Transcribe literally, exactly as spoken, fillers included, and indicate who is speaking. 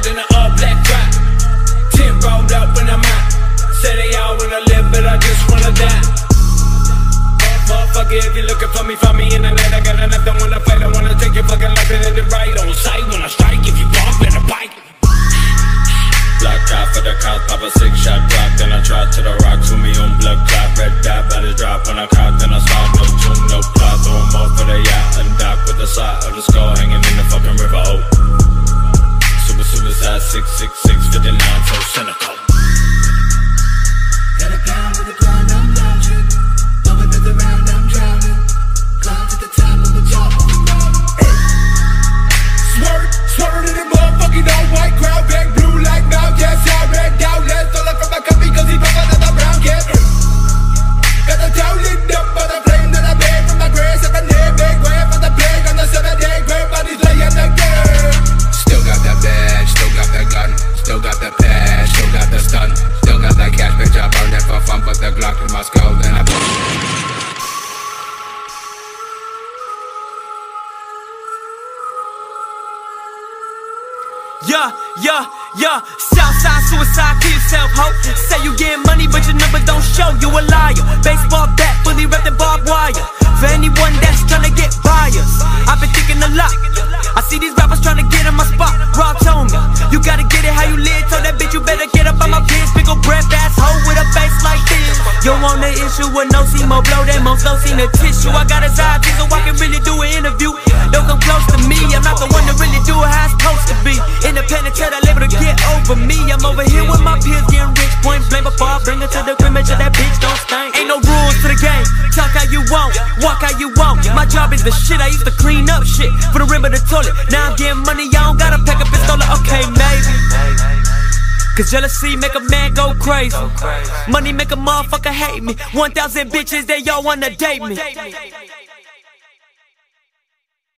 Speaker 1: in an all black drop. Ten rolled up when I'm out. Say they all wanna live, but I just wanna die. Fuck it, if you're looking for me, find me in the night. I got enough, don't wanna fight, I wanna take your fucking life and end it right on sight. When I strike, if you walk, better bite. Block out for the cops, pop a six shot drop. Then I try to the rocks with me on blood clot. Red dot, body drop when I cock. Then I start no tune, no plot. Throw them off for the yacht and dock with the side of the skull hanging in the fucking river. Oh, super suicide, six six six fifty-nine, so cynical.
Speaker 2: Got a pound with the grind, I'm lounging. Bumping at the round, I'm drowning. Climb to the top of the job, I'm robbing.
Speaker 1: Swerve, swerve in the motherfucking all white crowd. Back blue like now, yes, I red out. Let's all up from my cup because he pop another round, yeah. Got the town lit up by the flame that I made from my grave. Seven day, big grave for the plague on the seven day grave. Bodies laying again.
Speaker 3: Still got that badge, still got that gun. Still got the pad, still got the stun. Still got that cash, bitch, I burned it for fun. But the Glock in my skull, then I put
Speaker 4: Yeah, yeah, yeah. Southside suicide, kill yourself, ho. Say you getting money, but your number don't show. You a liar. Baseball bat, fully wrapped in barbed wire. For anyone that's tryna get buyers, I've been thinking a lot. I see these rappers tryna get in my spot. Rob told me, you gotta get it how you live. Told that bitch you better get up on my biz. Big ol' breath ass hoe with a face like this. You want the issue with no see more blow. That most slow seen the tissue. I got his eyes so I can really do an interview. Don't come close to me. I'm not the one to really do it how it's supposed to be. Independent, tell that label to get over me. I'm over here with my peers getting rich. Point blank before I bring it to the crib. Make sure that bitch don't stink. Ain't no rules to the game. Talk how you want, walk how you want. My job is the shit. I used to clean up shit for the rim of the toilet. Now I'm getting money. I don't gotta pack a pistol. Okay, maybe. Cause jealousy make a man go crazy. Money make a motherfucker hate me. One thousand bitches, they all wanna date me.